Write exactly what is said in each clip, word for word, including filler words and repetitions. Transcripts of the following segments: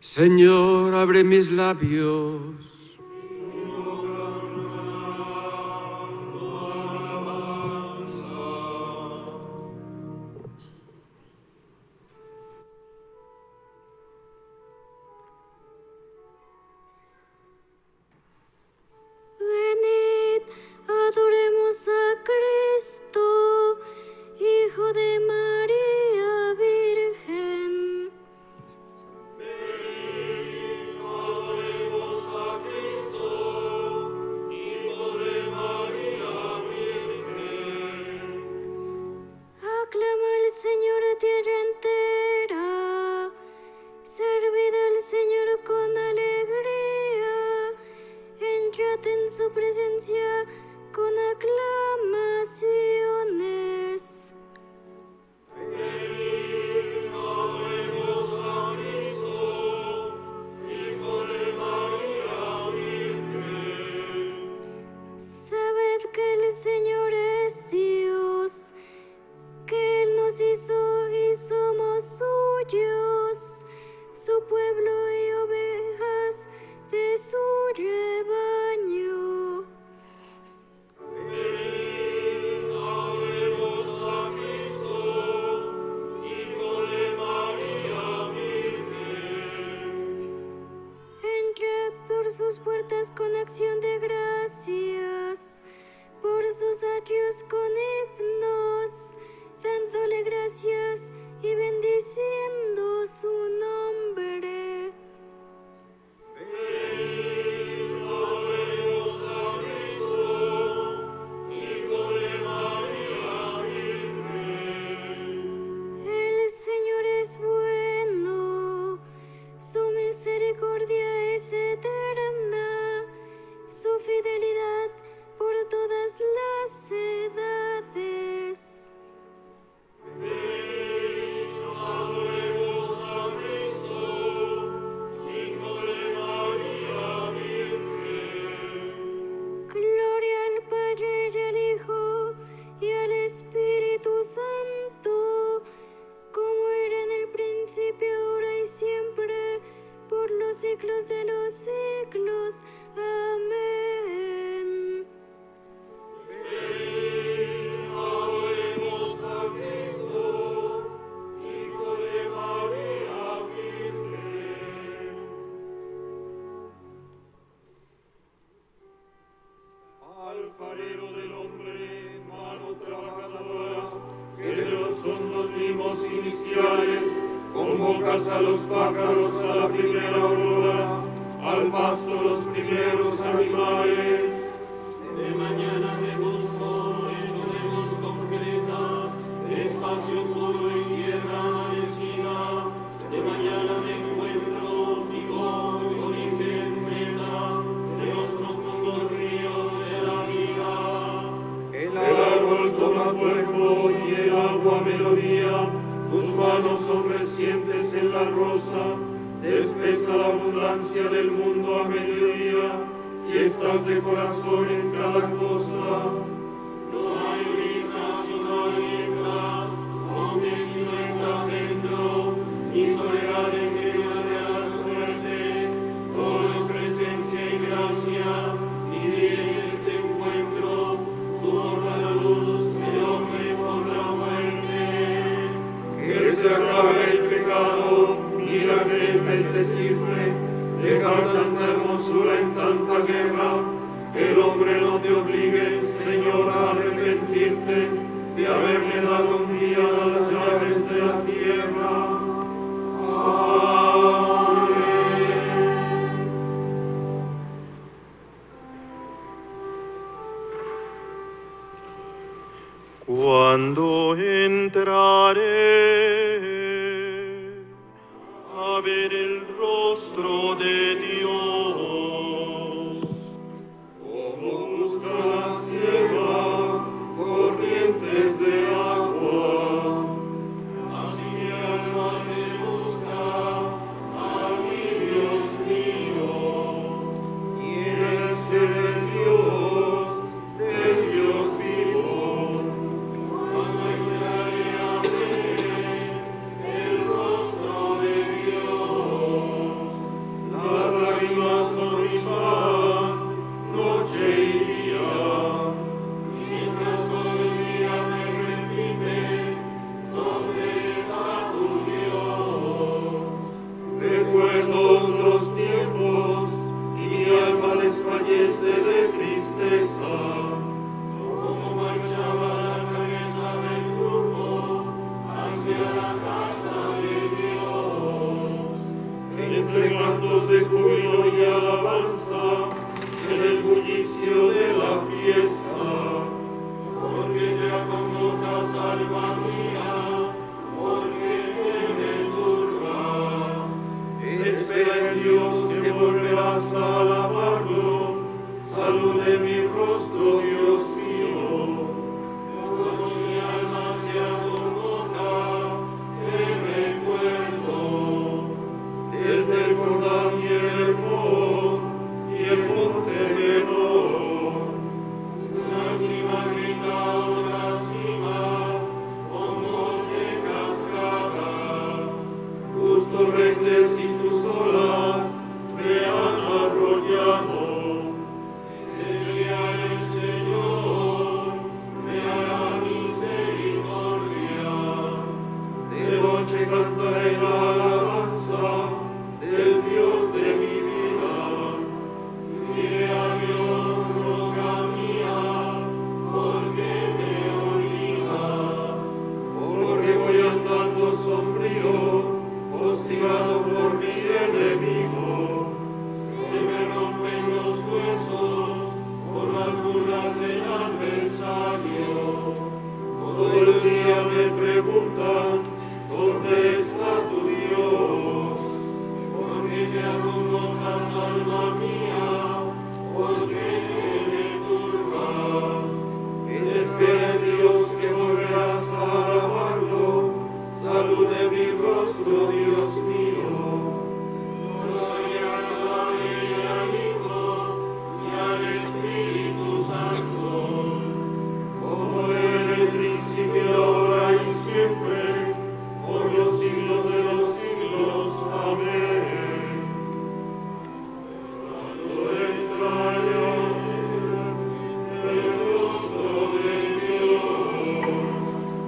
Señor, abre mis labios. Venid, adoremos a Cristo, Hijo de María Virgen. Venid, adoremos a Cristo, Hijo de María Virgen. Aclama al Señor a tierra entera, servid al Señor con alegría, entrad en su presencia con aclamaciones. Venid, adoremos a Cristo, Hijo de María Virgen. Sabed que el Señor es Dios, que Él nos hizo y somos suyos, su pueblo y ovejas de su rebaño. Venid, adoremos a Cristo, Hijo de María Virgen. Entrad por sus puertas con acción de gracias, por sus atrios con himnos, dándole gracias y bendiciendo su nombre. Venid, adoremos a Cristo, Hijo de María Virgen. El Señor es bueno, su misericordia es eterna, su fidelidad por todas las edades. Venid, adoremos a Cristo, Hijo de María Virgen. Gloria al Padre y al Hijo y al Espíritu Santo, como era en el principio, ahora y siempre, por los siglos de los siglos. Amén. Venid, adoremos a Cristo, Hijo de María Virgen. Alfarero del hombre, mano trabajadora, que de los hondos ritmos iniciales convocas a los pájaros a la primera aurora, al pasto los primeros animales. De mañana te busco, hecho de luz concreta, de espacio puro y tierra amanecida. De mañana me encuentro, vigor, origen, meta, de los profundos ríos de la vida. El árbol toma cuerpo y el agua melodía, tus manos son recientes en la rosa, se espesa la abundancia del mundo a mediodía, y estás de corazón en cada cosa. No hay risas y no hay nieblas, donde si no estás dentro, ni soledad en medio de la suerte, todo es presencia y gracia, y dices este encuentro, tú por la luz, el hombre por la muerte. Que se acabe el pecado, mira que es bendecirte, dejar tanta hermosura en tanta guerra, que el hombre no te obligue, Señor, a arrepentirte de haberle dado un día las llaves de la tierra. Amén. Cuando entraré a ver el rostro de Dios, Como busca la sierra corrientes de agua, así mi alma te busca, a mí, Dios mío. Quieres ser el Dios, el Dios vivo, cuando entraré a ver el rostro de Dios. cantos de júbilo y alabanza en el bullicio de la fiesta. Porque te acongojas, alma mía, porque te turbas. Espera en Dios que volverás a alabarlo. Salud de mi rostro, Dios mío. Cuando mi alma se acongoja, te recuerdo. Desde el Jordán y el Hermón y el monte menor. Una cima grita a otra cima, con voz de cascada. Tus torrentes y tus olas me han arrollado. El Señor me hará misericordia. De noche cantaré la alabanza del Dios de mi vida. Diré a Dios, roca mía, porque me oiga. Porque voy andando sombrío, hostigado por mi enemigo. Se me rompen los huesos por las burlas del adversario. Todo el día me preguntan, ¿dónde está tu Dios? Porque te acongojas, alma mía, porque te turbas. Espera en Dios que volverás a alabarlo. Salud de mi rostro, Dios mío. Gloria al Padre y al Hijo y al Espíritu Santo, como en el principio, ahora y siempre, por los siglos de los siglos. Amén. Cuando entraña el rostro de Dios.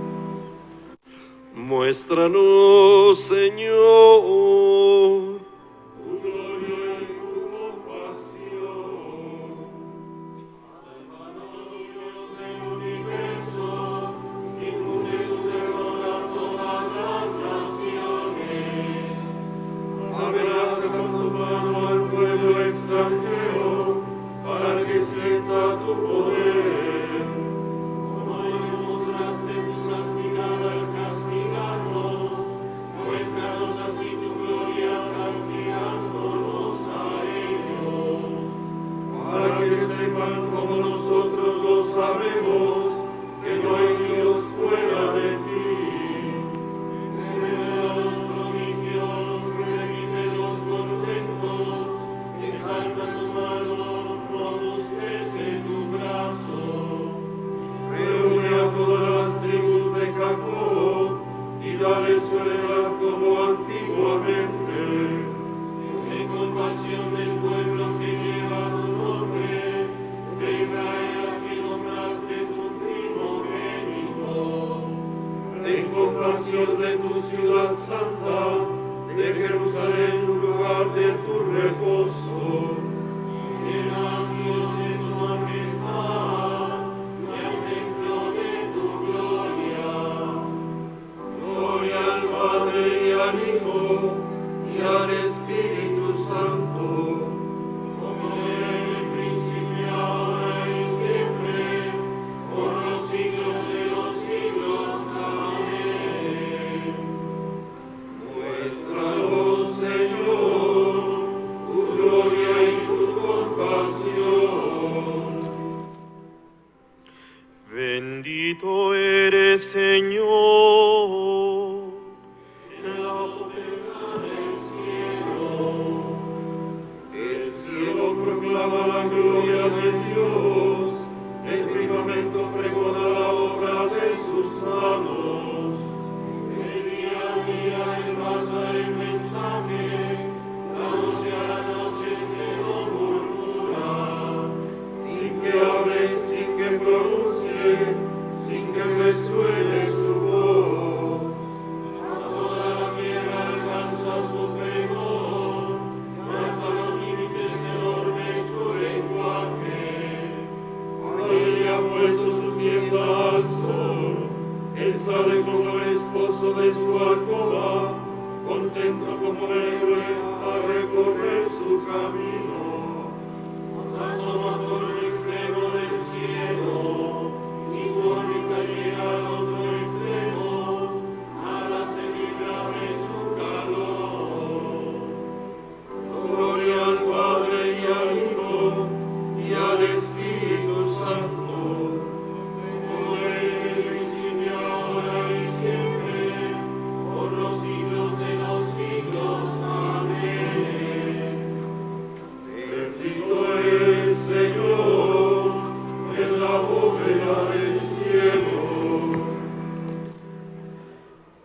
Muéstranos, Señor, Tu gloria y tu compasión. Sálvanos, Dios del universo, infunde tu terror a todas las naciones. Amenaza con tu mano al pueblo extranjero, para que sienta tu poder. Como nos mostraste tu santidad al castigarnos, muéstranos así tu gloria castigándonos a ellos. Para que sepan como nosotros lo sabemos, que no hay Dios fuera de ti. Revela los prodigios, remite los contentos, exalta tu mano, robustece tu brazo. Reúne a todas las tribus de Jacob y dale su heredad como antiguamente. Ten compasión del pueblo que lleva tu nombre, de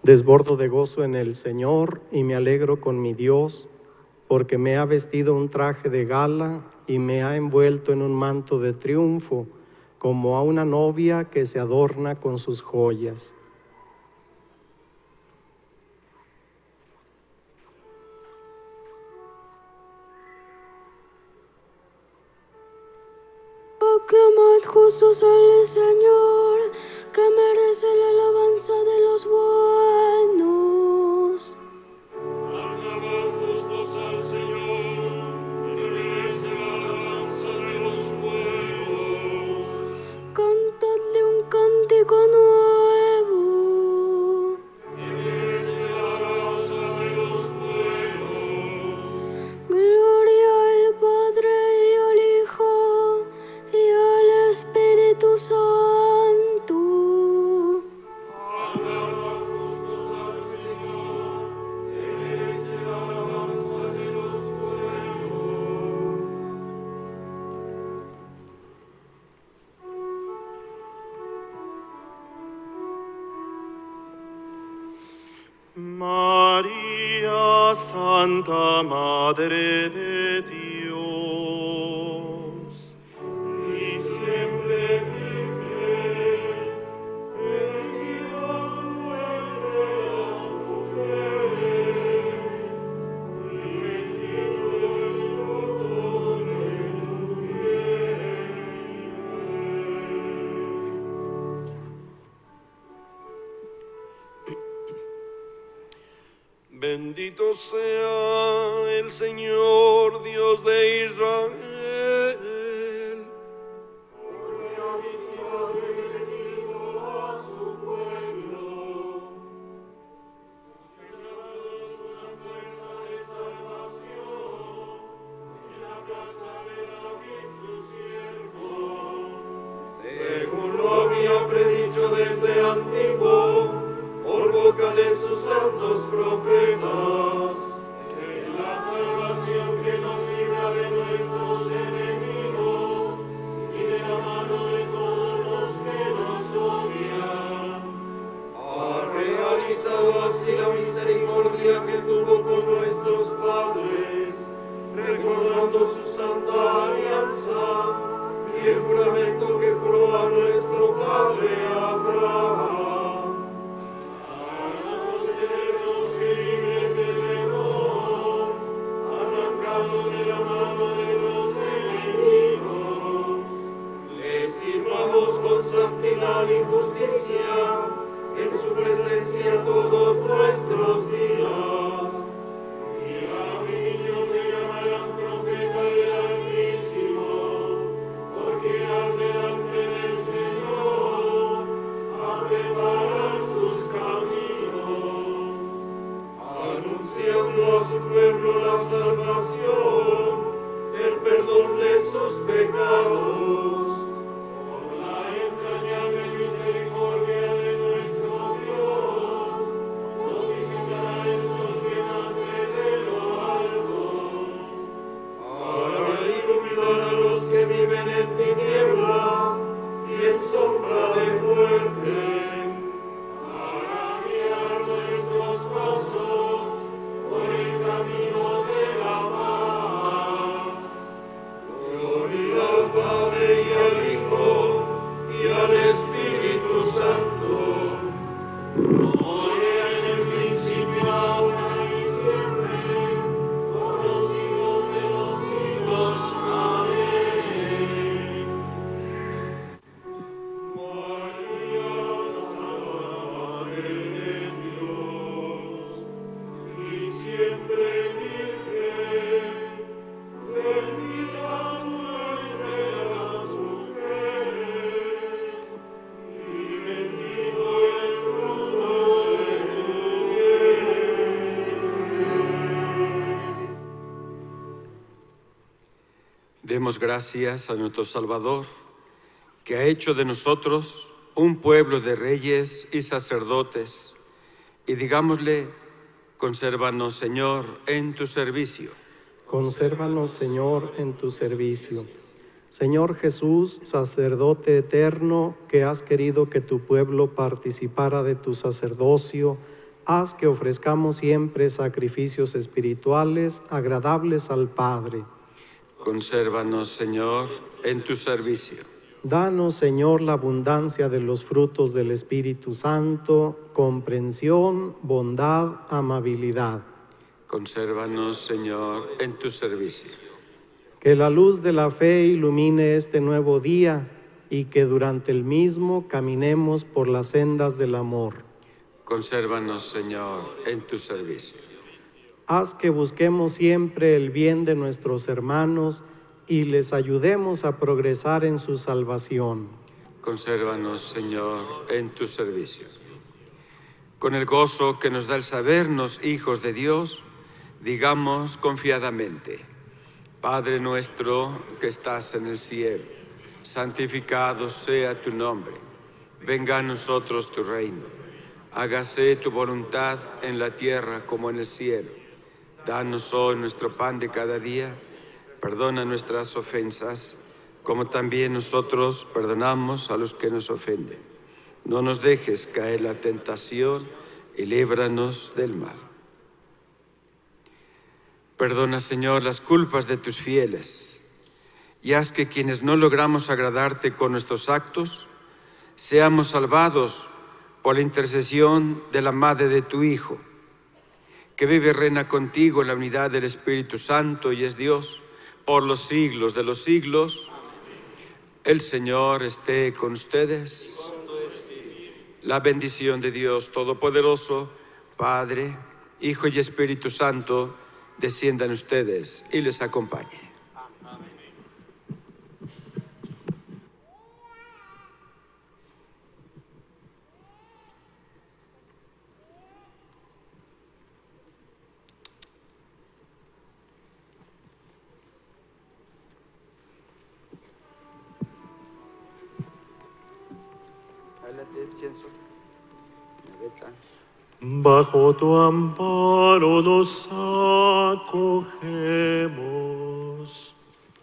Desbordo de gozo en el Señor y me alegro con mi Dios, porque me ha vestido un traje de gala y me ha envuelto en un manto de triunfo, como a una novia que se adorna con sus joyas. Aclamad justos al Señor, que merece la alabanza de los buenos. Aclamad justos al Señor, que merece la alabanza de los buenos. Cantadle un cántico nuevo. Que merece la alabanza de los buenos. Gloria al Padre y al Hijo y al Espíritu Santo. Aclamad justos al Señor, que merece la alabanza de los buenos. María, Santa Madre de Dios, Y siempre Virgen, bendita tú entre las mujeres, y bendito el fruto de tu bendito sea el Señor, Dios de Israel, porque ha visitado y redimido a su pueblo. Suscitándonos una fuerza de salvación en la casa de David su siervo, según lo había predicho desde antiguo por boca de sus santos profetas, en la salvación que nos libra de nuestros enemigos y de la mano de todos los que nos odian. Ha realizado así la misericordia que tuvo con nuestros padres, recordando su santa alianza y el juramento que juró a nuestro padre Abraham. De la mano de los enemigos, le sirvamos con santidad y justicia en su presencia todos nuestros días. Y a mi niño te llamarán profeta del Altísimo, porque has delante del Señor a preparar sus caminos, anunciando a su pueblo la salvación, el perdón de sus pecados, por la entrañable misericordia de nuestro Dios, nos visitará el sol que nace de lo alto, para iluminar a los que viven en tiniebla y en sombra de muerte, para guiar nuestros pasos por el camino de la paz. Gloria al Padre y al Hijo y al Espíritu Santo, como era en el principio, ahora y siempre, por los siglos de los siglos. Amén. María, Santa Madre de Dios, y siempre Virgen, bendita tú entre las mujeres, y bendito el fruto de tu vientre. Demos gracias a nuestro Salvador, que ha hecho de nosotros un pueblo de reyes y sacerdotes, y digámosle: consérvanos, Señor, en tu servicio. Consérvanos, Señor, en tu servicio. Señor Jesús, sacerdote eterno, que has querido que tu pueblo participara de tu sacerdocio, haz que ofrezcamos siempre sacrificios espirituales agradables al Padre. Consérvanos, Señor, en tu servicio. Danos, Señor, la abundancia de los frutos del Espíritu Santo, comprensión, bondad, amabilidad. Consérvanos, Señor, en tu servicio. Que la luz de la fe ilumine este nuevo día y que durante el mismo caminemos por las sendas del amor. Consérvanos, Señor, en tu servicio. Haz que busquemos siempre el bien de nuestros hermanos y les ayudemos a progresar en su salvación. Consérvanos, Señor, en tu servicio. Con el gozo que nos da el sabernos hijos de Dios, digamos confiadamente: Padre nuestro que estás en el cielo, santificado sea tu nombre. Venga a nosotros tu reino. Hágase tu voluntad en la tierra como en el cielo. Danos hoy nuestro pan de cada día. Perdona nuestras ofensas, como también nosotros perdonamos a los que nos ofenden. No nos dejes caer en la tentación y líbranos del mal. Perdona, Señor, las culpas de tus fieles y haz que quienes no logramos agradarte con nuestros actos, seamos salvados por la intercesión de la Madre de tu Hijo, que vive y reina contigo en la unidad del Espíritu Santo y es Dios por los siglos de los siglos. El Señor esté con ustedes. La bendición de Dios Todopoderoso, Padre, Hijo y Espíritu Santo, descienda en ustedes y les acompañe. Bajo tu amparo nos acogemos.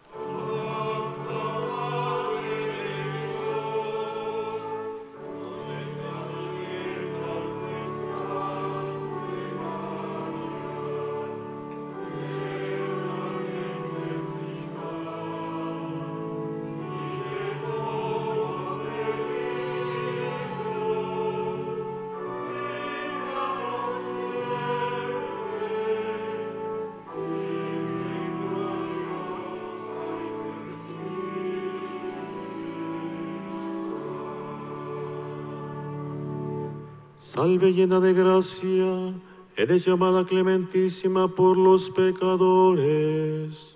Salve llena de gracia, eres llamada clementísima por los pecadores.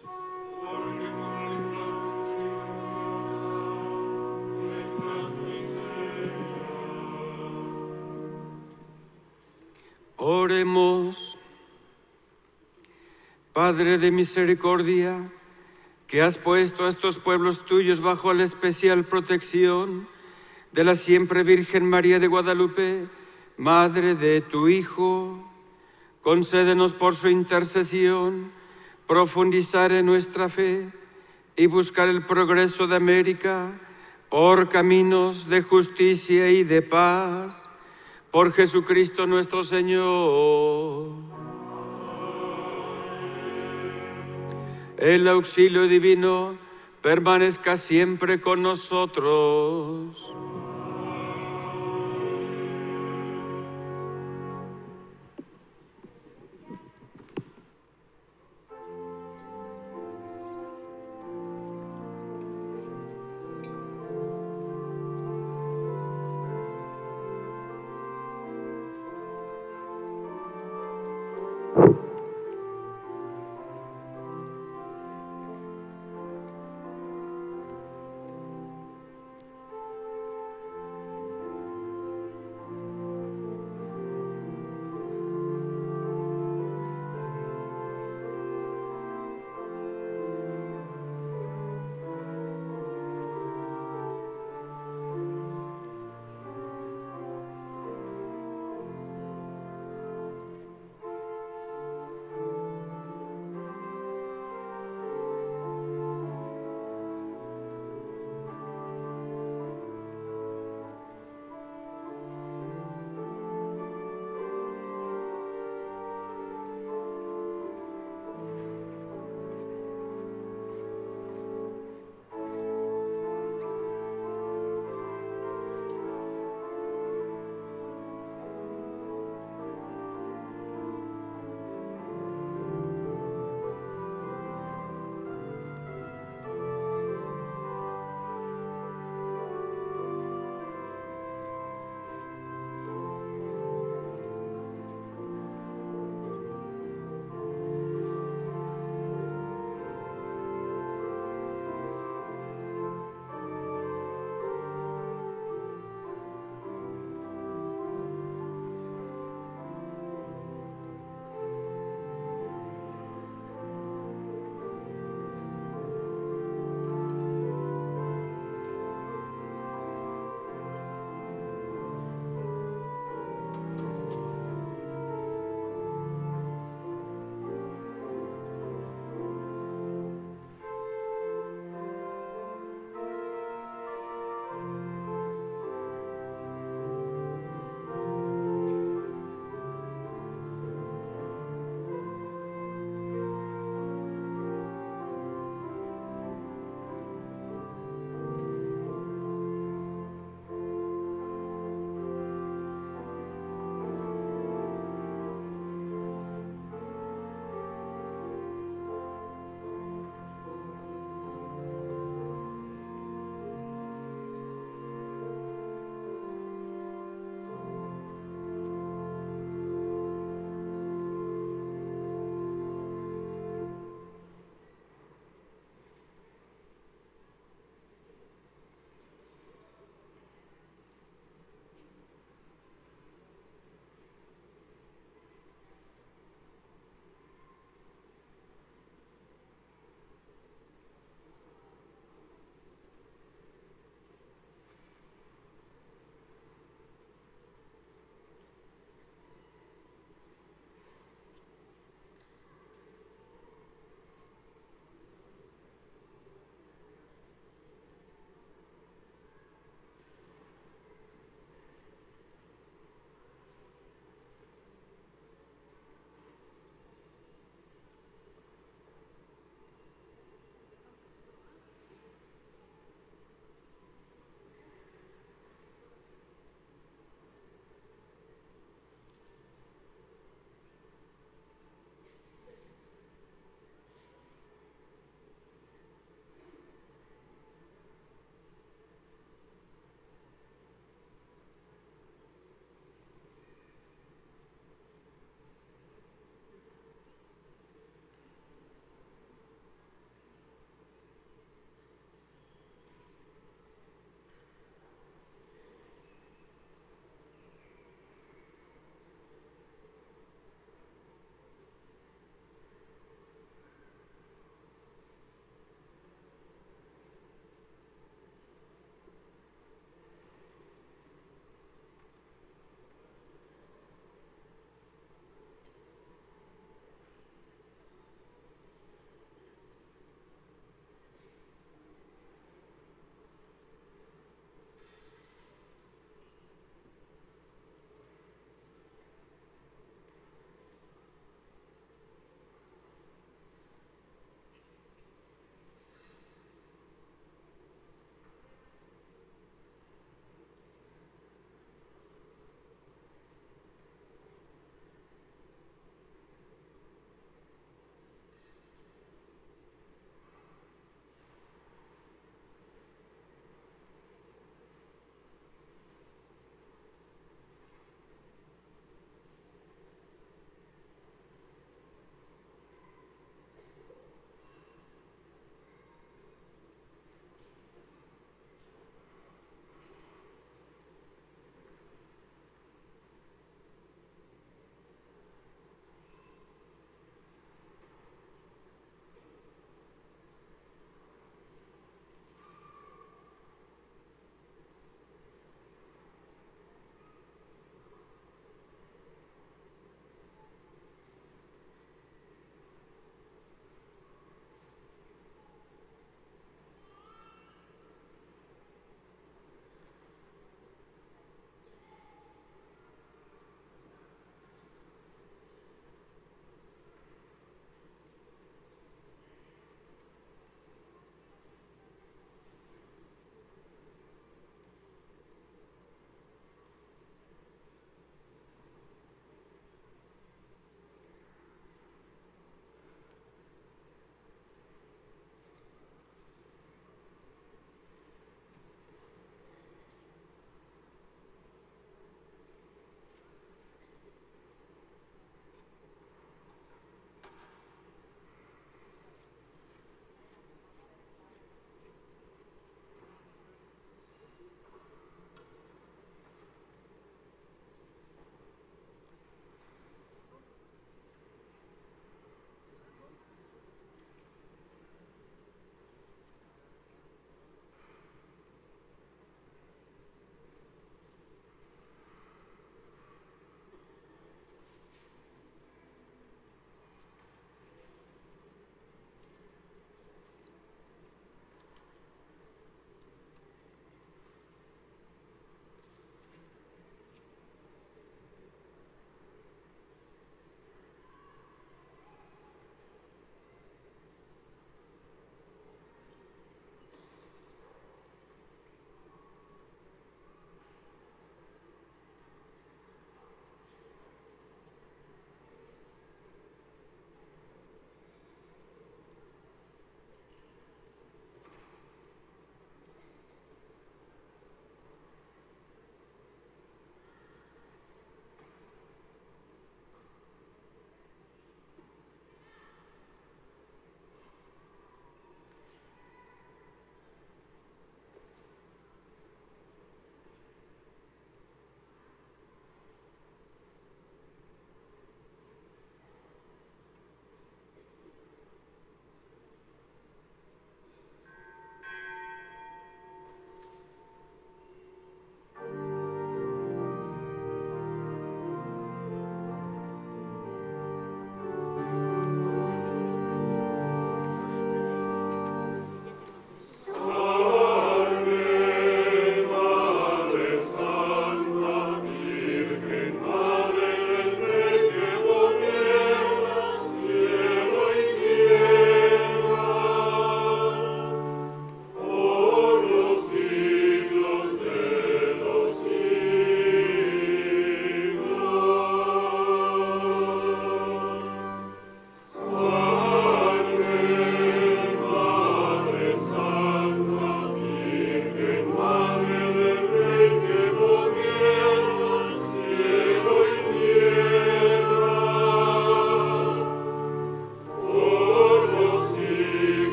Oremos. Padre de misericordia, que has puesto a estos pueblos tuyos bajo la especial protección de la siempre Virgen María de Guadalupe, Madre de tu Hijo, concédenos por su intercesión profundizar en nuestra fe y buscar el progreso de América por caminos de justicia y de paz, por Jesucristo nuestro Señor. El auxilio divino permanezca siempre con nosotros.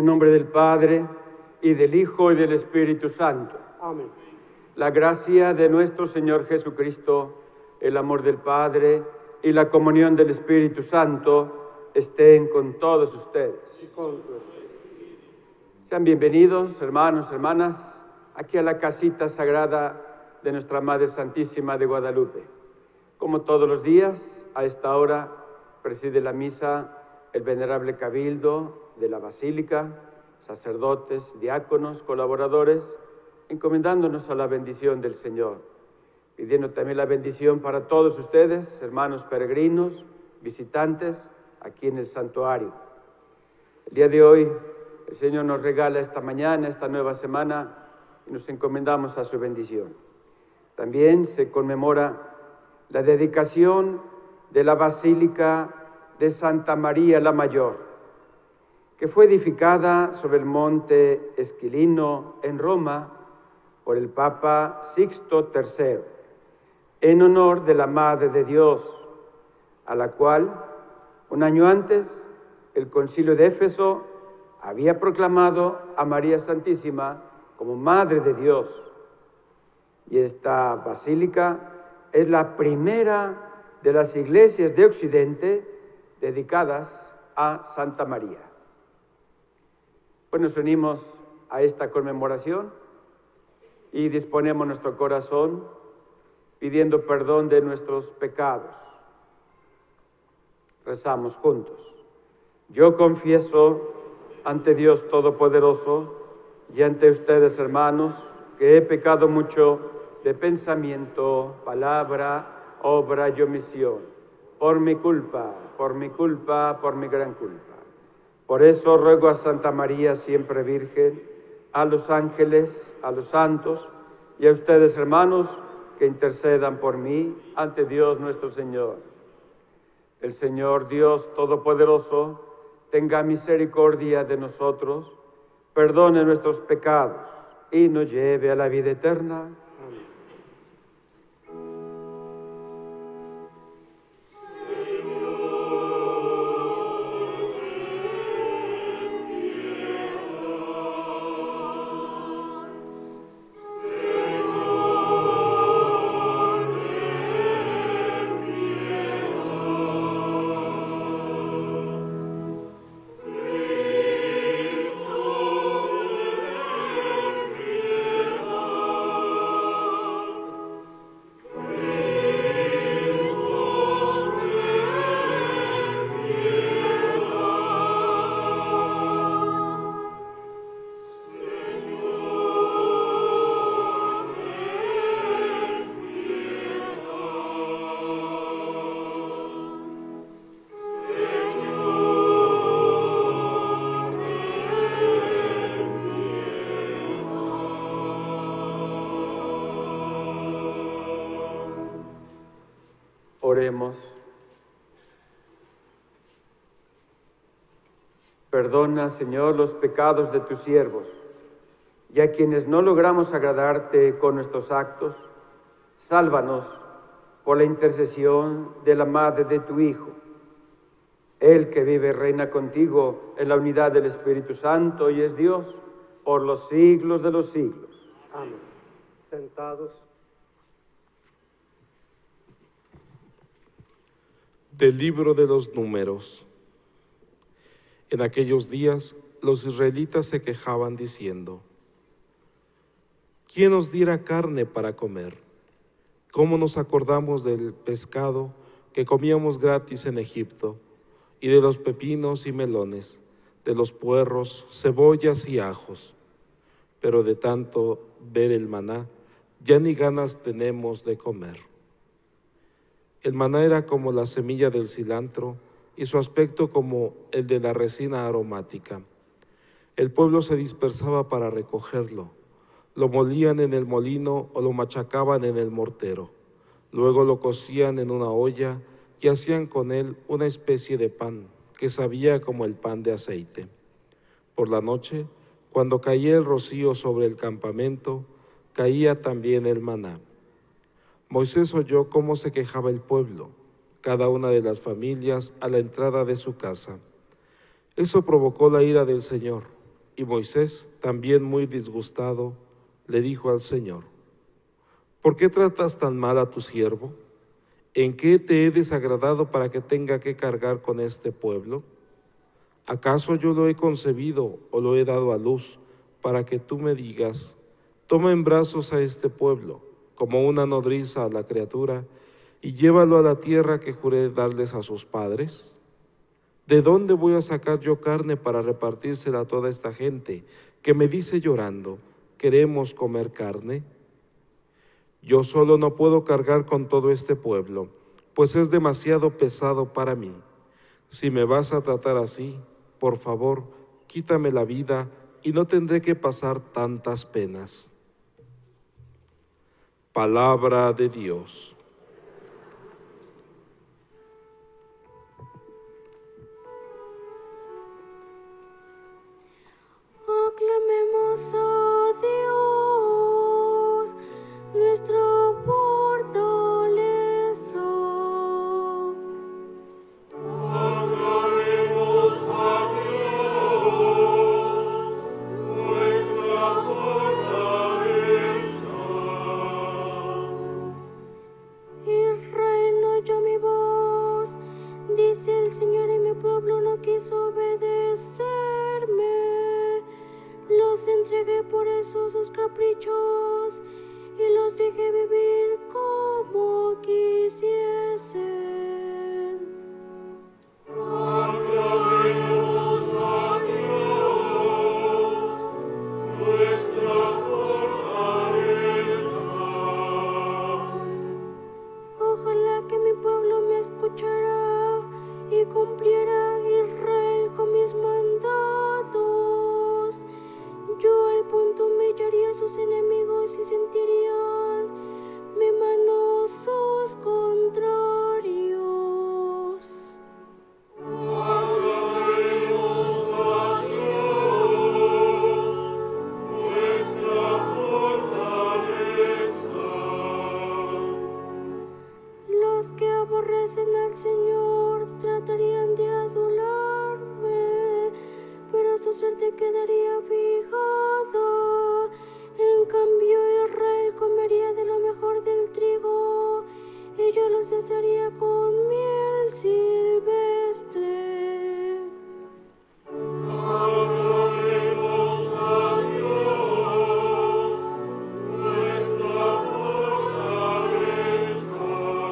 el nombre del Padre, y del Hijo, y del Espíritu Santo. Amén. La gracia de nuestro Señor Jesucristo, el amor del Padre y la comunión del Espíritu Santo estén con todos ustedes. Y con tu espíritu. Sean bienvenidos, hermanos, hermanas, aquí a la casita sagrada de nuestra Madre Santísima de Guadalupe. Como todos los días, a esta hora preside la misa el venerable cabildo de la Basílica, sacerdotes, diáconos, colaboradores, encomendándonos a la bendición del Señor, pidiendo también la bendición para todos ustedes, hermanos peregrinos, visitantes, aquí en el santuario. El día de hoy, el Señor nos regala esta mañana, esta nueva semana, y nos encomendamos a su bendición. También se conmemora la dedicación de la Basílica de Santa María la Mayor, que fue edificada sobre el monte Esquilino en Roma por el Papa Sixto tercero, en honor de la Madre de Dios, a la cual, un año antes, el Concilio de Éfeso había proclamado a María Santísima como Madre de Dios. Y esta basílica es la primera de las iglesias de Occidente dedicadas a Santa María. Pues nos unimos a esta conmemoración y disponemos nuestro corazón pidiendo perdón de nuestros pecados. Rezamos juntos. Yo confieso ante Dios Todopoderoso y ante ustedes, hermanos, que he pecado mucho de pensamiento, palabra, obra y omisión, por mi culpa, por mi culpa, por mi gran culpa. Por eso ruego a Santa María, siempre Virgen, a los ángeles, a los santos y a ustedes, hermanos, que intercedan por mí ante Dios nuestro Señor. El Señor Dios Todopoderoso tenga misericordia de nosotros, perdone nuestros pecados y nos lleve a la vida eterna. Oremos. Perdona, Señor, los pecados de tus siervos, y a quienes no logramos agradarte con nuestros actos, sálvanos por la intercesión de la Madre de tu Hijo, Él que vive y reina contigo en la unidad del Espíritu Santo y es Dios por los siglos de los siglos. Amén. Sentados. Del libro de los Números. En aquellos días los israelitas se quejaban diciendo: ¿quién nos diera carne para comer? ¿Cómo nos acordamos del pescado que comíamos gratis en Egipto, y de los pepinos y melones, de los puerros, cebollas y ajos? Pero de tanto ver el maná, ya ni ganas tenemos de comer. El maná era como la semilla del cilantro y su aspecto como el de la resina aromática. El pueblo se dispersaba para recogerlo. Lo molían en el molino o lo machacaban en el mortero. Luego lo cocían en una olla y hacían con él una especie de pan que sabía como el pan de aceite. Por la noche, cuando caía el rocío sobre el campamento, caía también el maná. Moisés oyó cómo se quejaba el pueblo, cada una de las familias a la entrada de su casa. Eso provocó la ira del Señor, Y Moisés, también muy disgustado, le dijo al Señor: ¿por qué tratas tan mal a tu siervo? ¿En qué te he desagradado para que tenga que cargar con este pueblo? ¿Acaso yo lo he concebido o lo he dado a luz para que tú me digas: toma en brazos a este pueblo, como una nodriza a la criatura, y llévalo a la tierra que juré darles a sus padres? ¿De dónde voy a sacar yo carne para repartírsela a toda esta gente que me dice llorando: queremos comer carne? Yo solo no puedo cargar con todo este pueblo, pues es demasiado pesado para mí. Si me vas a tratar así, por favor, quítame la vida y no tendré que pasar tantas penas. Palabra de Dios. Aclamemos a Dios, nuestra fortaleza. Aclamemos a Dios, nuestra fortaleza. Israel no oyó mi voz, dice el Señor, y mi pueblo no quiso obedecerme. Los entregué por eso sus caprichos y los dejé vivir como quisiesen. Aclamemos a Dios, nuestra fortaleza. Ojalá que mi pueblo me escuchara y cumpliera, Israel, con mis mandatos. Yo al punto humillaría a sus enemigos y sentirían mi mano sus contrarios. Aclamemos a Dios, nuestra fortaleza. Los que aborrecen al Señor tratarían de adularme, pero su suerte quedaría fijada. En cambio, Israel comería de lo mejor del trigo y yo los saciaría con miel silvestre. Aclamemos a Dios, nuestra fortaleza.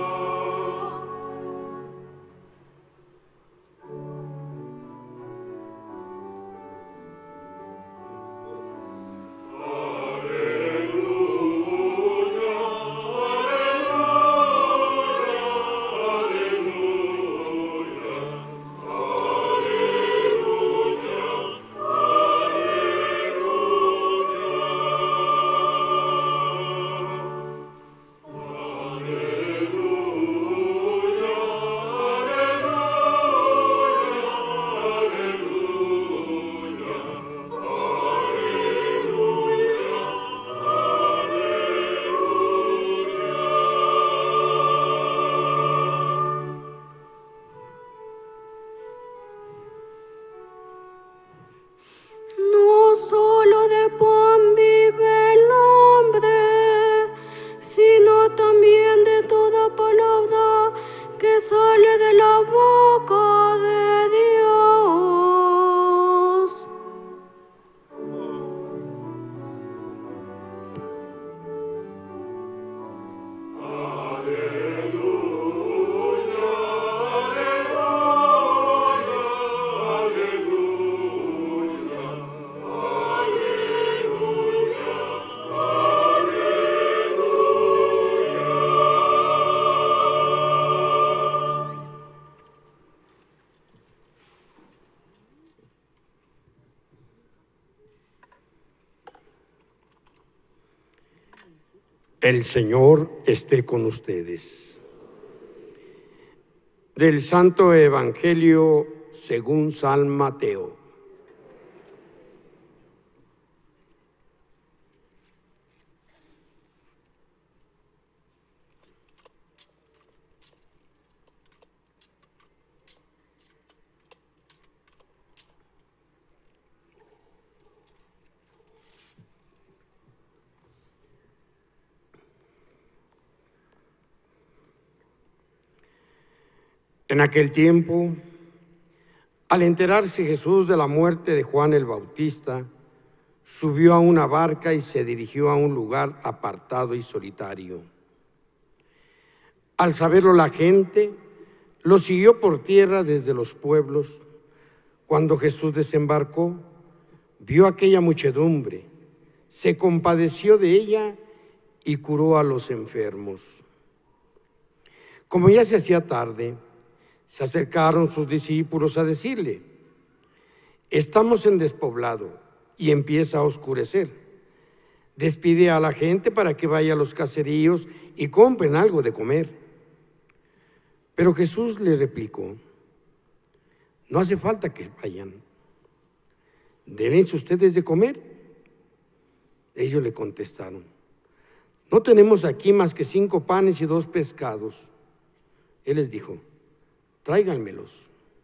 No solo de pan vive el hombre, sino también de toda palabra que sale de la boca de Dios. El Señor esté con ustedes. Del Santo Evangelio según San Mateo. En aquel tiempo, al enterarse Jesús de la muerte de Juan el Bautista, subió a una barca y se dirigió a un lugar apartado y solitario. Al saberlo la gente, lo siguió por tierra desde los pueblos. Cuando Jesús desembarcó, vio aquella muchedumbre, se compadeció de ella y curó a los enfermos. Como ya se hacía tarde, se acercaron sus discípulos a decirle: estamos en despoblado y empieza a oscurecer. Despide a la gente para que vaya a los caseríos y compren algo de comer. Pero Jesús le replicó: no hace falta que vayan. Denles ustedes de comer. Ellos le contestaron: no tenemos aquí más que cinco panes y dos pescados. Él les dijo: tráiganmelos.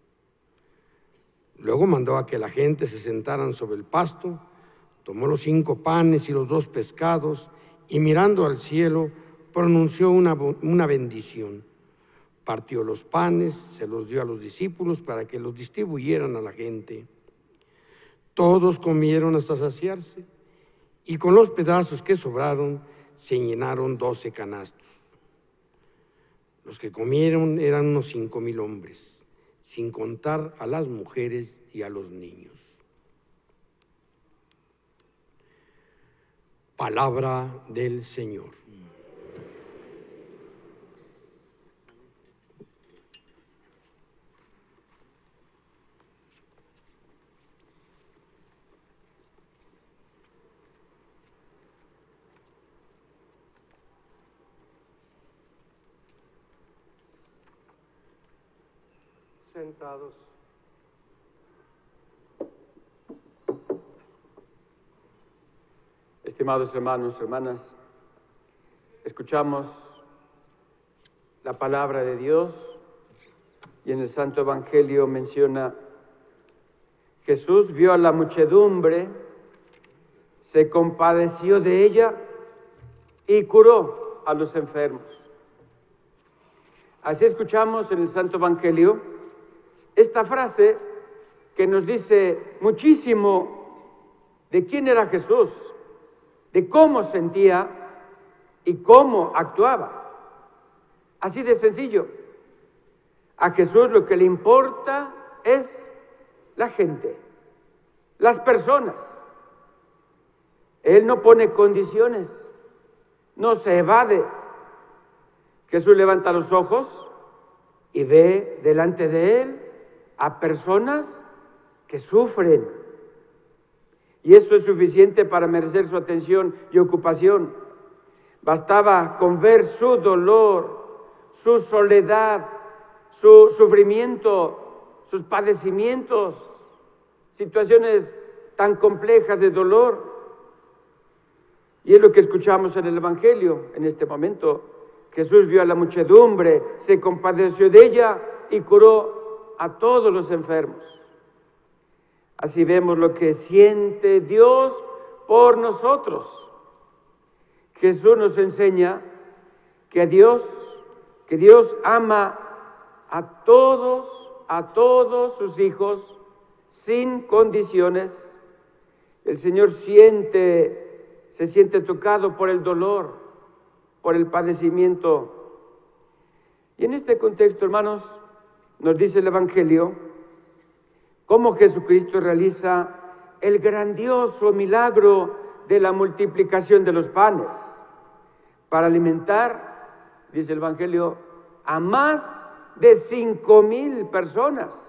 Luego mandó a que la gente se sentaran sobre el pasto, tomó los cinco panes y los dos pescados y mirando al cielo pronunció una, una bendición. Partió los panes, se los dio a los discípulos para que los distribuyeran a la gente. Todos comieron hasta saciarse y con los pedazos que sobraron se llenaron doce canastos. Los que comieron eran unos cinco mil hombres, sin contar a las mujeres y a los niños. Palabra del Señor. Sentados. Estimados hermanos, hermanas, escuchamos la palabra de Dios y en el Santo Evangelio menciona: Jesús vio a la muchedumbre, se compadeció de ella y curó a los enfermos. Así escuchamos en el Santo Evangelio esta frase que nos dice muchísimo de quién era Jesús, de cómo sentía y cómo actuaba. Así de sencillo. A Jesús lo que le importa es la gente, las personas. Él no pone condiciones, no se evade. Jesús levanta los ojos y ve delante de él a personas que sufren. Y eso es suficiente para merecer su atención y ocupación. Bastaba con ver su dolor, su soledad, su sufrimiento, sus padecimientos, situaciones tan complejas de dolor. Y es lo que escuchamos en el Evangelio en este momento. Jesús vio a la muchedumbre, se compadeció de ella y curó a todos los enfermos. Así vemos lo que siente Dios por nosotros. Jesús nos enseña que Dios, que Dios ama a todos, a todos sus hijos, sin condiciones. El Señor siente, se siente tocado por el dolor, por el padecimiento. Y en este contexto, hermanos, nos dice el Evangelio cómo Jesucristo realiza el grandioso milagro de la multiplicación de los panes para alimentar, dice el Evangelio, a más de cinco mil personas.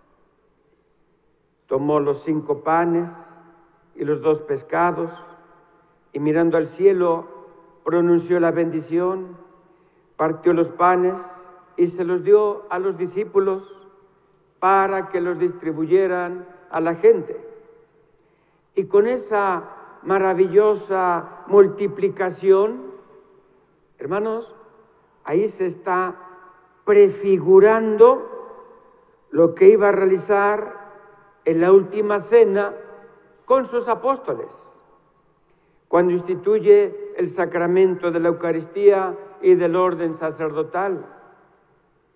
Tomó los cinco panes y los dos pescados y mirando al cielo pronunció la bendición, partió los panes y se los dio a los discípulos para que los distribuyeran a la gente. Y con esa maravillosa multiplicación, hermanos, ahí se está prefigurando lo que iba a realizar en la última cena con sus apóstoles, cuando instituye el sacramento de la Eucaristía y del orden sacerdotal.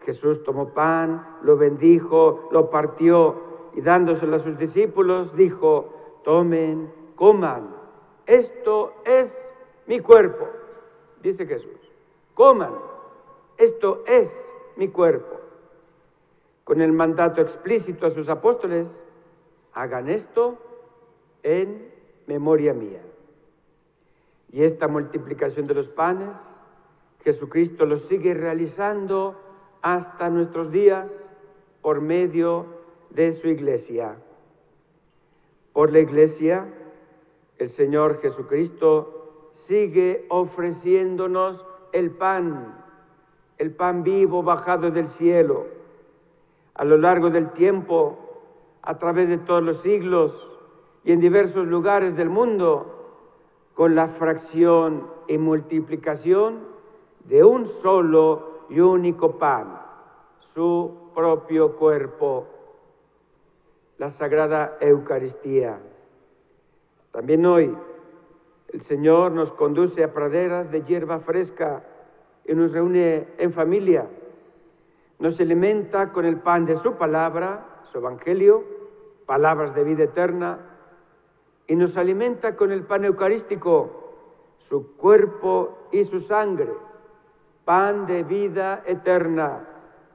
Jesús tomó pan, lo bendijo, lo partió y dándoselo a sus discípulos dijo: tomen, coman, esto es mi cuerpo. Dice Jesús: coman, esto es mi cuerpo. Con el mandato explícito a sus apóstoles: hagan esto en memoria mía. Y esta multiplicación de los panes, Jesucristo lo sigue realizando hasta nuestros días por medio de su iglesia. Por la iglesia, el Señor Jesucristo sigue ofreciéndonos el pan, el pan vivo bajado del cielo. A lo largo del tiempo, a través de todos los siglos y en diversos lugares del mundo, con la fracción y multiplicación de un solo y único pan, su propio cuerpo, la Sagrada Eucaristía. También hoy el Señor nos conduce a praderas de hierba fresca y nos reúne en familia. Nos alimenta con el pan de su palabra, su evangelio, palabras de vida eterna, y nos alimenta con el pan eucarístico, su cuerpo y su sangre, pan de vida eterna.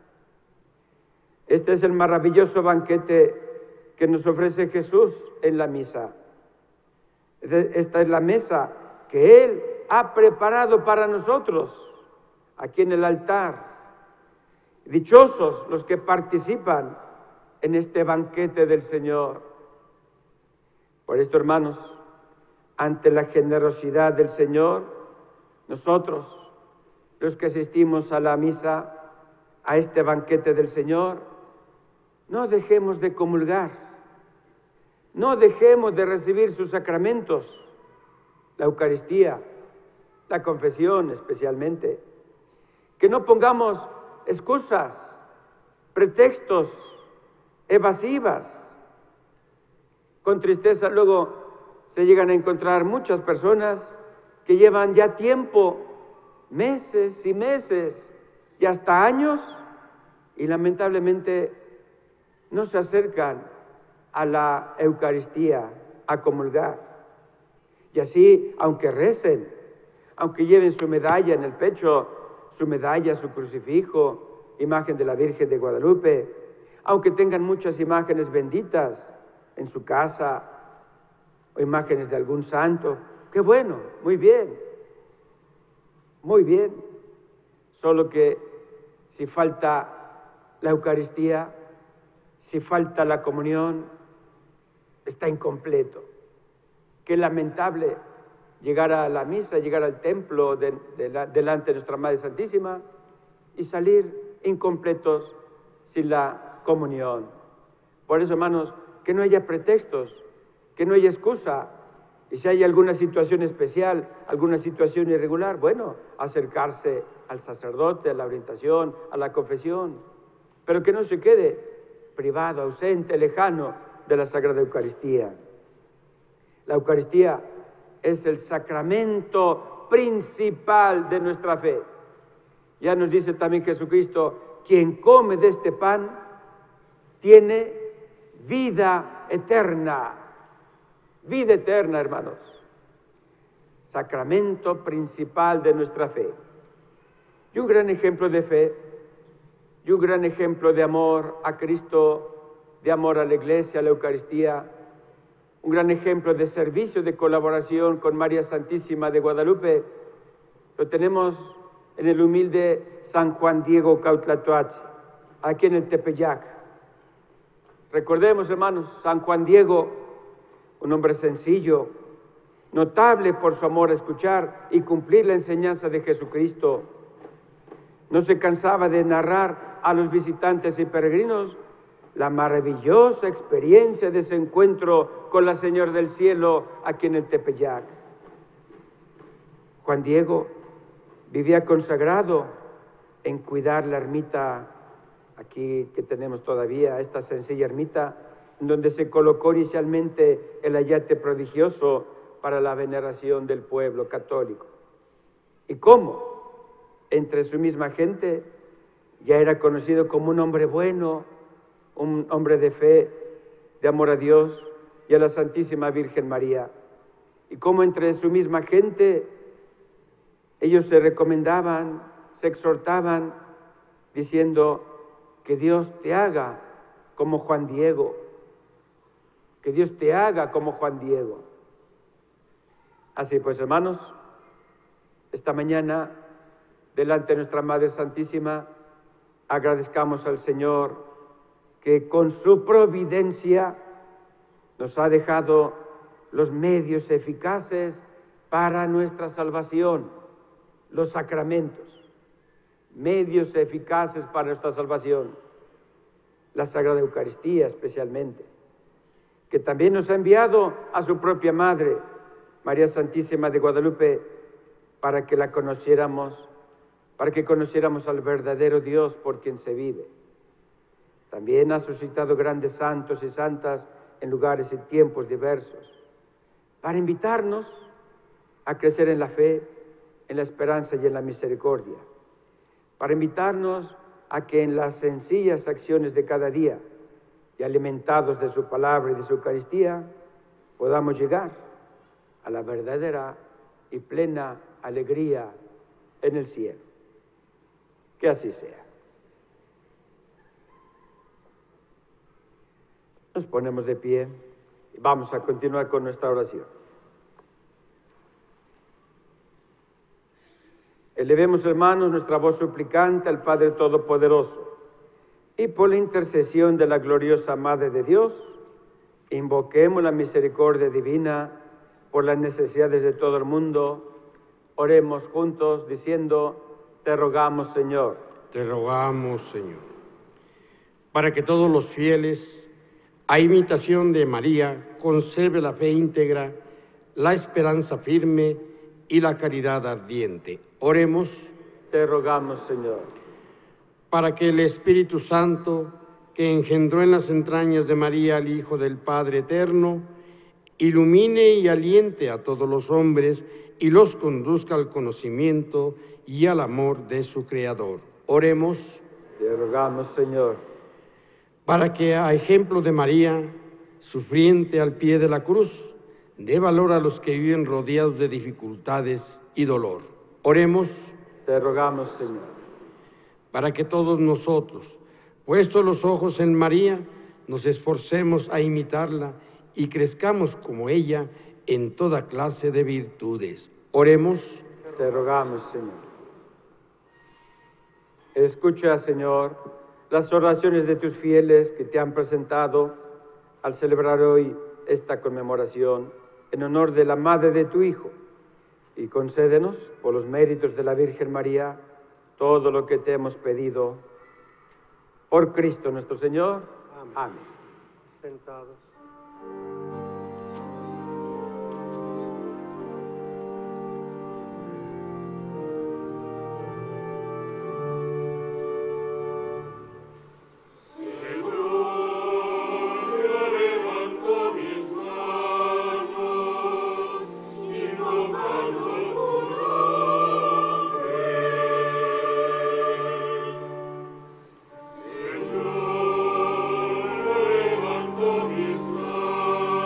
Este es el maravilloso banquete que nos ofrece Jesús en la misa. Esta es la mesa que Él ha preparado para nosotros, aquí en el altar. Dichosos los que participan en este banquete del Señor. Por esto, hermanos, ante la generosidad del Señor, nosotros, los que asistimos a la misa, a este banquete del Señor, no dejemos de comulgar, no dejemos de recibir sus sacramentos, la Eucaristía, la confesión especialmente, que no pongamos excusas, pretextos, evasivas. Con tristeza luego se llegan a encontrar muchas personas que llevan ya tiempo, meses y meses y hasta años, y lamentablemente no se acercan a la Eucaristía, a comulgar. Y así, aunque recen, aunque lleven su medalla en el pecho, su medalla, su crucifijo, imagen de la Virgen de Guadalupe, aunque tengan muchas imágenes benditas en su casa o imágenes de algún santo, qué bueno, muy bien, muy bien. Solo que si falta la Eucaristía, si falta la comunión, está incompleto. Qué lamentable llegar a la misa, llegar al templo de, de la, delante de nuestra Madre Santísima y salir incompletos sin la comunión. Por eso, hermanos, que no haya pretextos, que no haya excusa. Y si hay alguna situación especial, alguna situación irregular, bueno, acercarse al sacerdote, a la orientación, a la confesión, pero que no se quede privado, ausente, lejano de la Sagrada Eucaristía. La Eucaristía es el sacramento principal de nuestra fe. Ya nos dice también Jesucristo: quien come de este pan tiene vida eterna. Vida eterna, hermanos. Sacramento principal de nuestra fe. Y un gran ejemplo de fe, y un gran ejemplo de amor a Cristo, de amor a la Iglesia, a la Eucaristía, un gran ejemplo de servicio, de colaboración con María Santísima de Guadalupe, lo tenemos en el humilde San Juan Diego Cuauhtlatoatzin, aquí en el Tepeyac. Recordemos, hermanos, San Juan Diego, un hombre sencillo, notable por su amor a escuchar y cumplir la enseñanza de Jesucristo. No se cansaba de narrar a los visitantes y peregrinos la maravillosa experiencia de ese encuentro con la Señora del Cielo aquí en el Tepeyac. Juan Diego vivía consagrado en cuidar la ermita aquí que tenemos todavía, esta sencilla ermita, donde se colocó inicialmente el ayate prodigioso para la veneración del pueblo católico. ¿Y cómo? Entre su misma gente Ya era conocido como un hombre bueno, un hombre de fe, de amor a Dios y a la Santísima Virgen María. Y como entre su misma gente ellos se recomendaban, se exhortaban, diciendo que Dios te haga como Juan Diego, que Dios te haga como Juan Diego. Así pues, hermanos, esta mañana, delante de nuestra Madre Santísima, agradezcamos al Señor que con su providencia nos ha dejado los medios eficaces para nuestra salvación, los sacramentos, medios eficaces para nuestra salvación, la Sagrada Eucaristía especialmente, que también nos ha enviado a su propia Madre, María Santísima de Guadalupe, para que la conociéramos, para que conociéramos al verdadero Dios por quien se vive. También ha suscitado grandes santos y santas en lugares y tiempos diversos, para invitarnos a crecer en la fe, en la esperanza y en la misericordia, para invitarnos a que en las sencillas acciones de cada día y alimentados de su palabra y de su Eucaristía, podamos llegar a la verdadera y plena alegría en el cielo. Que así sea. Nos ponemos de pie y vamos a continuar con nuestra oración. Elevemos, hermanos, nuestra voz suplicante al Padre Todopoderoso y por la intercesión de la gloriosa Madre de Dios, invoquemos la misericordia divina por las necesidades de todo el mundo. Oremos juntos diciendo: te rogamos, Señor. Te rogamos, Señor, para que todos los fieles, a imitación de María, conserve la fe íntegra, la esperanza firme y la caridad ardiente. Oremos. Te rogamos, Señor. Para que el Espíritu Santo, que engendró en las entrañas de María al Hijo del Padre Eterno, ilumine y aliente a todos los hombres y los conduzca al conocimiento y al amor de su Creador. Oremos. Te rogamos, Señor. Para que, a ejemplo de María, sufriente al pie de la cruz, dé valor a los que viven rodeados de dificultades y dolor. Oremos. Te rogamos, Señor. Para que todos nosotros, puestos los ojos en María, nos esforcemos a imitarla y crezcamos como ella en toda clase de virtudes. Oremos. Te rogamos, Señor. Escucha, Señor, las oraciones de tus fieles que te han presentado al celebrar hoy esta conmemoración en honor de la Madre de tu Hijo, y concédenos, por los méritos de la Virgen María, todo lo que te hemos pedido. Por Cristo nuestro Señor. Amén. Amén. Sentados. Mis manos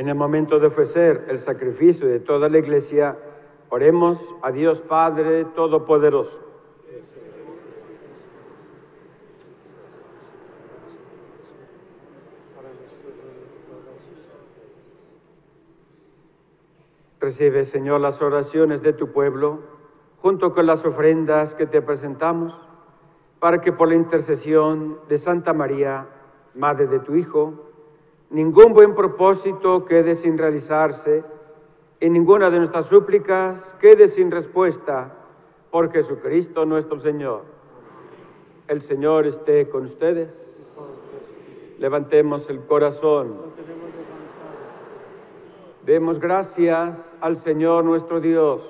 En el momento de ofrecer el sacrificio de toda la Iglesia, oremos a Dios Padre Todopoderoso. Recibe, Señor, las oraciones de tu pueblo, junto con las ofrendas que te presentamos, para que por la intercesión de Santa María, Madre de tu Hijo, ningún buen propósito quede sin realizarse y ninguna de nuestras súplicas quede sin respuesta, por Jesucristo nuestro Señor. El Señor esté con ustedes. Levantemos el corazón. Demos gracias al Señor nuestro Dios.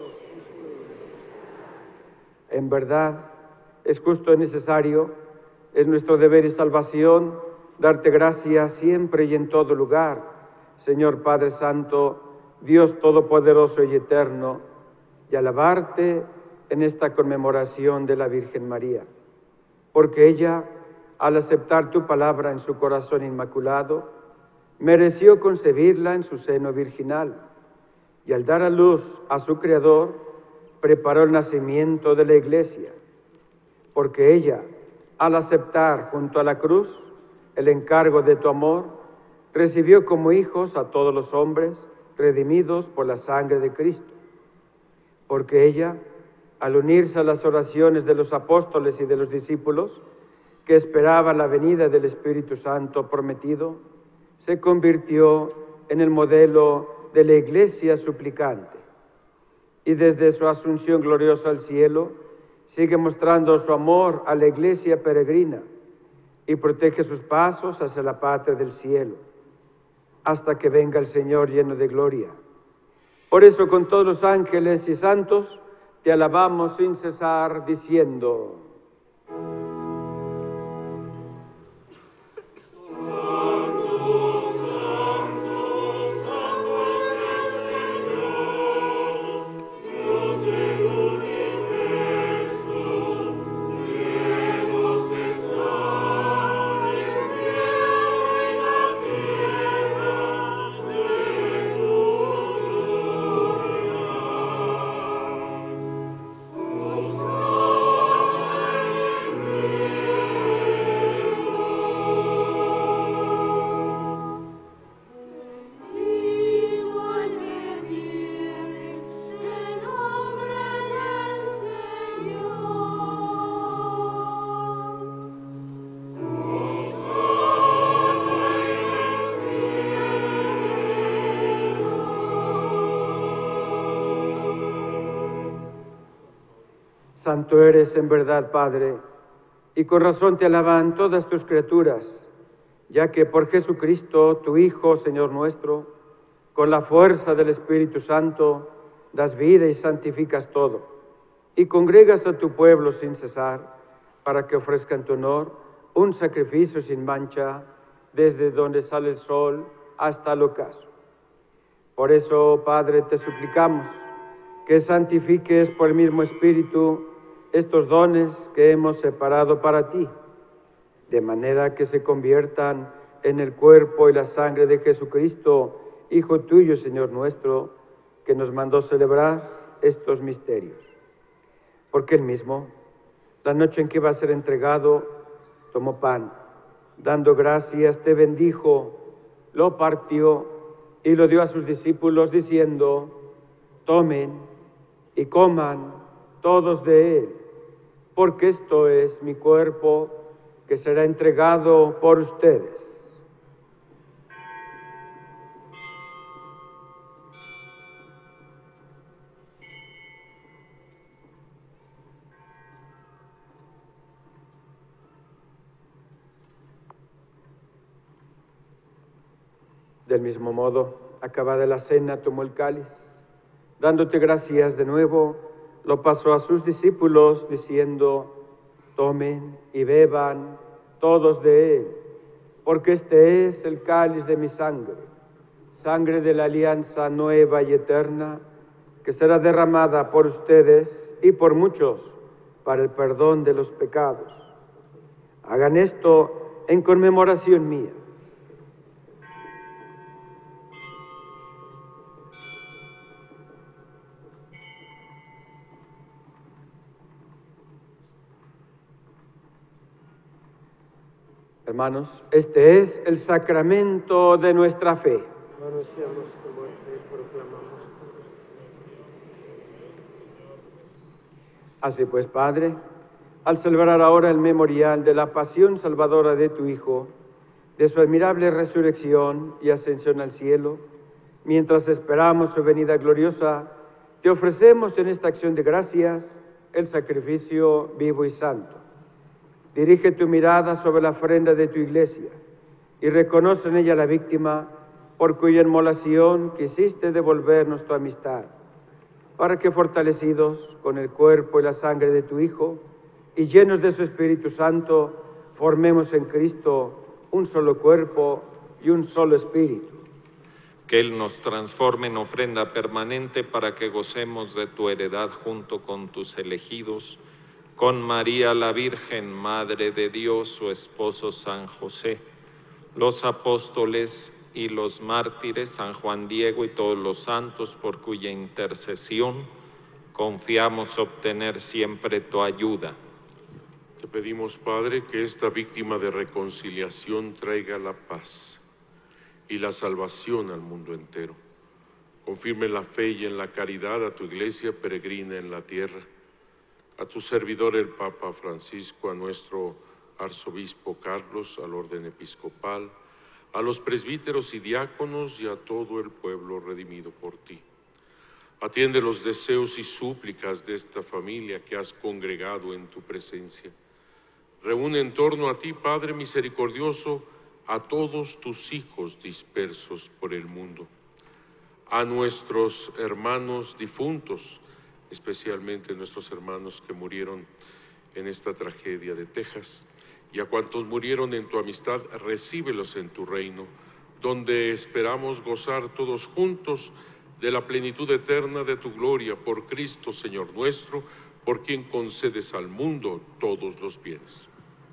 En verdad, es justo y necesario, es nuestro deber y salvación, darte gracias siempre y en todo lugar, Señor Padre Santo, Dios Todopoderoso y Eterno, y alabarte en esta conmemoración de la Virgen María, porque ella, al aceptar tu palabra en su corazón inmaculado, mereció concebirla en su seno virginal, y al dar a luz a su Creador, preparó el nacimiento de la Iglesia, porque ella, al aceptar junto a la cruz el encargo de tu amor, recibió como hijos a todos los hombres redimidos por la sangre de Cristo, porque ella, al unirse a las oraciones de los apóstoles y de los discípulos, que esperaban la venida del Espíritu Santo prometido, se convirtió en el modelo de la Iglesia suplicante, y desde su asunción gloriosa al cielo, sigue mostrando su amor a la Iglesia peregrina y protege sus pasos hacia la patria del cielo, hasta que venga el Señor lleno de gloria. Por eso, con todos los ángeles y santos, te alabamos sin cesar, diciendo: Santo eres en verdad, Padre, y con razón te alaban todas tus criaturas, ya que por Jesucristo, tu Hijo, Señor nuestro, con la fuerza del Espíritu Santo, das vida y santificas todo, y congregas a tu pueblo sin cesar, para que ofrezca en tu honor un sacrificio sin mancha, desde donde sale el sol hasta el ocaso. Por eso, Padre, te suplicamos que santifiques por el mismo Espíritu estos dones que hemos separado para ti, de manera que se conviertan en el cuerpo y la sangre de Jesucristo, Hijo tuyo, Señor nuestro, que nos mandó celebrar estos misterios. Porque él mismo, la noche en que iba a ser entregado, tomó pan, dando gracias, te bendijo, lo partió y lo dio a sus discípulos, diciendo: tomen y coman todos de él, porque esto es mi cuerpo que será entregado por ustedes. Del mismo modo, acabada la cena, tomó el cáliz, dándote gracias de nuevo, lo pasó a sus discípulos, diciendo: tomen y beban todos de él, porque este es el cáliz de mi sangre, sangre de la alianza nueva y eterna, que será derramada por ustedes y por muchos para el perdón de los pecados. Hagan esto en conmemoración mía. Hermanos, este es el sacramento de nuestra fe. Anunciamos tu muerte y proclamamos. Así pues, Padre, al celebrar ahora el memorial de la pasión salvadora de tu Hijo, de su admirable resurrección y ascensión al cielo, mientras esperamos su venida gloriosa, te ofrecemos en esta acción de gracias el sacrificio vivo y santo. Dirige tu mirada sobre la ofrenda de tu Iglesia y reconoce en ella la víctima por cuya inmolación quisiste devolvernos tu amistad, para que fortalecidos con el cuerpo y la sangre de tu Hijo y llenos de su Espíritu Santo, formemos en Cristo un solo cuerpo y un solo espíritu. Que Él nos transforme en ofrenda permanente para que gocemos de tu heredad junto con tus elegidos, con María la Virgen, Madre de Dios, su esposo San José, los apóstoles y los mártires, San Juan Diego y todos los santos, por cuya intercesión confiamos obtener siempre tu ayuda. Te pedimos, Padre, que esta víctima de reconciliación traiga la paz y la salvación al mundo entero. Confirme la fe y en la caridad a tu Iglesia peregrina en la tierra, a tu servidor el Papa Francisco, a nuestro arzobispo Carlos, al orden episcopal, a los presbíteros y diáconos y a todo el pueblo redimido por ti. Atiende los deseos y súplicas de esta familia que has congregado en tu presencia. Reúne en torno a ti, Padre misericordioso, a todos tus hijos dispersos por el mundo, a nuestros hermanos difuntos, especialmente nuestros hermanos que murieron en esta tragedia de Texas, y a cuantos murieron en tu amistad, recíbelos en tu reino, donde esperamos gozar todos juntos de la plenitud eterna de tu gloria, por Cristo Señor nuestro, por quien concedes al mundo todos los bienes.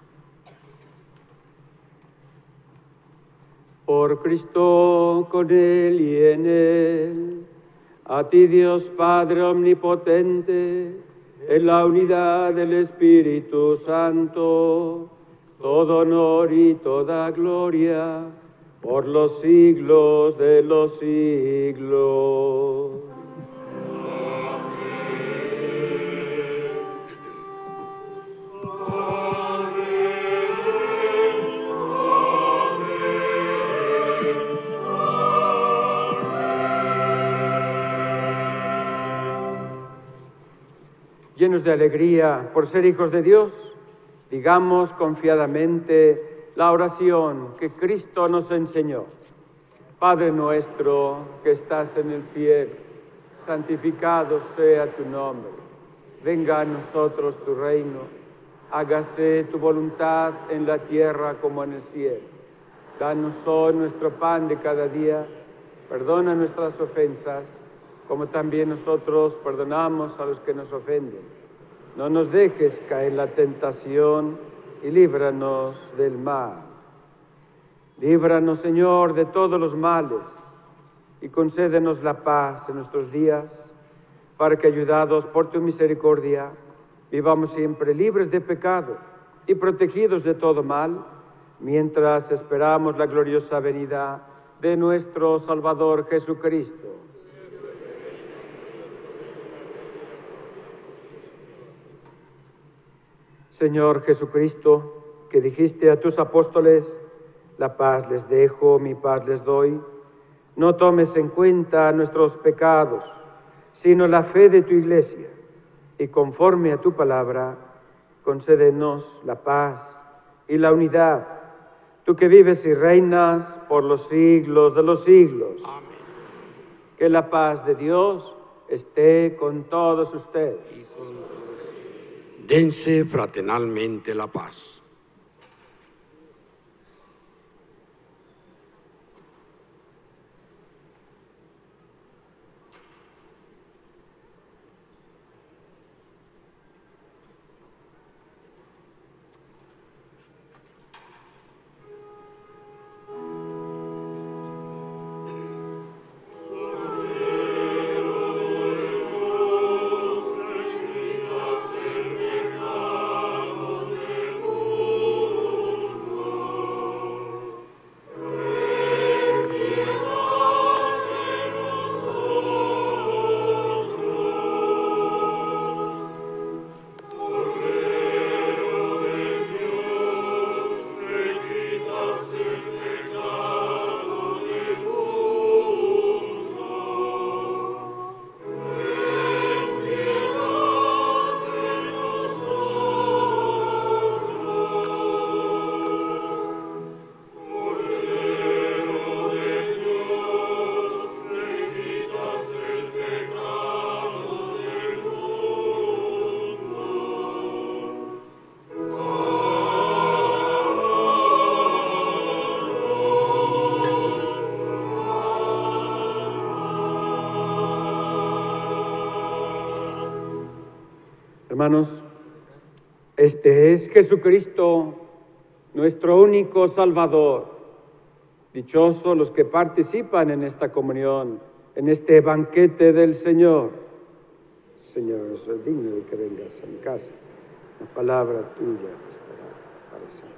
Por Cristo, con Él y en Él, a ti Dios Padre omnipotente, en la unidad del Espíritu Santo, todo honor y toda gloria, por los siglos de los siglos. Llenos de alegría por ser hijos de Dios, digamos confiadamente la oración que Cristo nos enseñó. Padre nuestro que estás en el cielo, santificado sea tu nombre. Venga a nosotros tu reino, hágase tu voluntad en la tierra como en el cielo. Danos hoy nuestro pan de cada día, perdona nuestras ofensas, como también nosotros perdonamos a los que nos ofenden. No nos dejes caer en la tentación y líbranos del mal. Líbranos, Señor, de todos los males y concédenos la paz en nuestros días, para que, ayudados por tu misericordia, vivamos siempre libres de pecado y protegidos de todo mal, mientras esperamos la gloriosa venida de nuestro Salvador Jesucristo. Señor Jesucristo, que dijiste a tus apóstoles, la paz les dejo, mi paz les doy, no tomes en cuenta nuestros pecados, sino la fe de tu Iglesia, y conforme a tu palabra, concédenos la paz y la unidad, tú que vives y reinas por los siglos de los siglos. Amén. Que la paz de Dios esté con todos ustedes. Dense fraternalmente la paz. Thank you. Hermanos, este es Jesucristo, nuestro único Salvador. Dichosos los que participan en esta comunión, en este banquete del Señor. Señor, soy digno de que vengas a mi casa. La palabra tuya estará para siempre.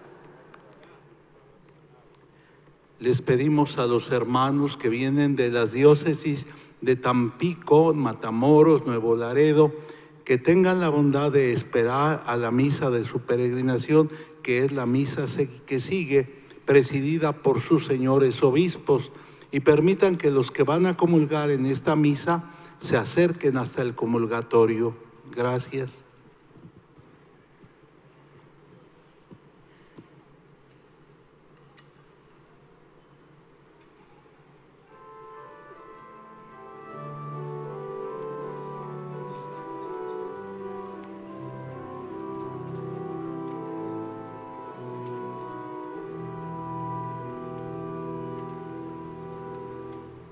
Les pedimos a los hermanos que vienen de las diócesis de Tampico, Matamoros, Nuevo Laredo, que tengan la bondad de esperar a la misa de su peregrinación, que es la misa que sigue, presidida por sus señores obispos, y permitan que los que van a comulgar en esta misa se acerquen hasta el comulgatorio. Gracias.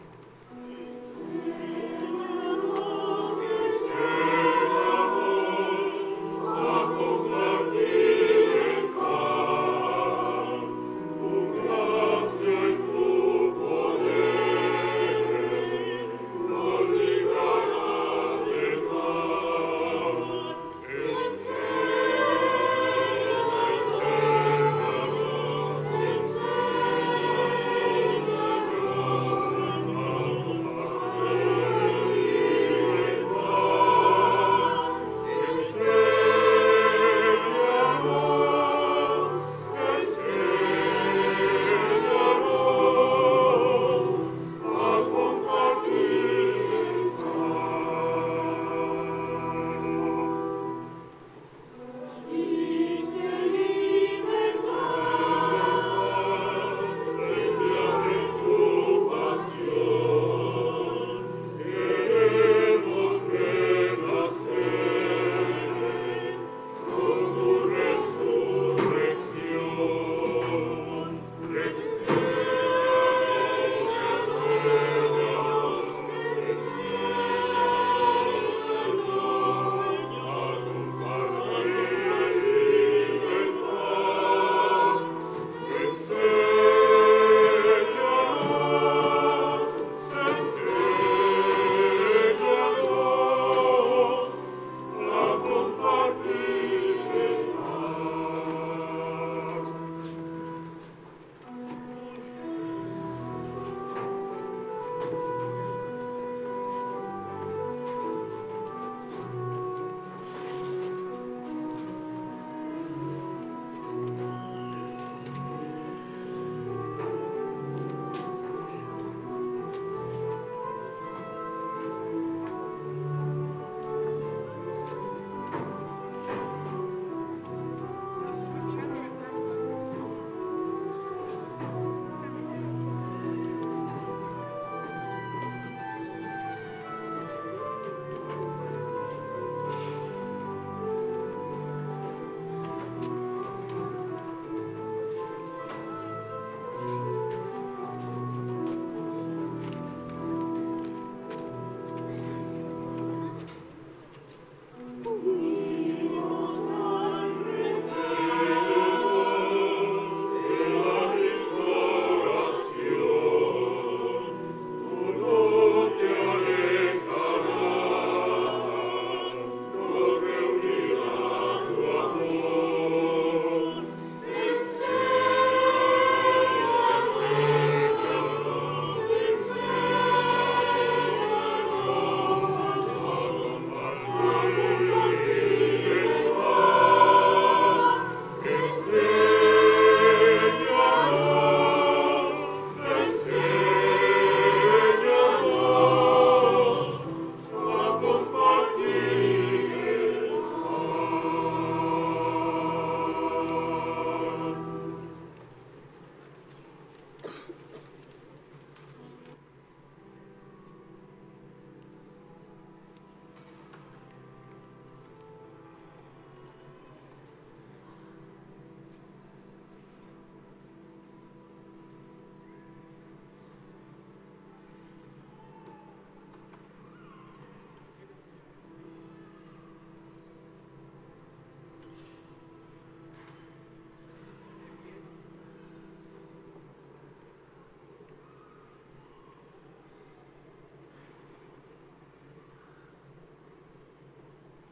Señor,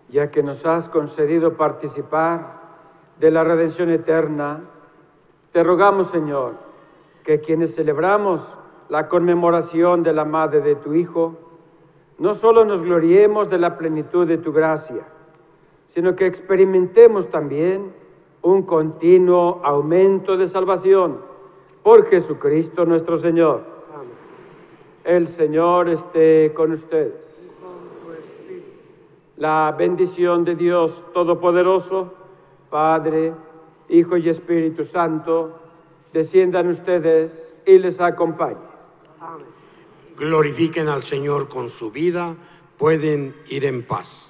ya que nos has concedido participar de la redención eterna, te rogamos, Señor, que quienes celebramos la conmemoración de la madre de tu Hijo, no solo nos gloriemos de la plenitud de tu gracia, sino que experimentemos también un continuo aumento de salvación por Jesucristo nuestro Señor. Amén. El Señor esté con ustedes. La bendición de Dios Todopoderoso, Padre, Hijo y Espíritu Santo, desciendan ustedes y les acompañe. Amén. Glorifiquen al Señor con su vida, pueden ir en paz.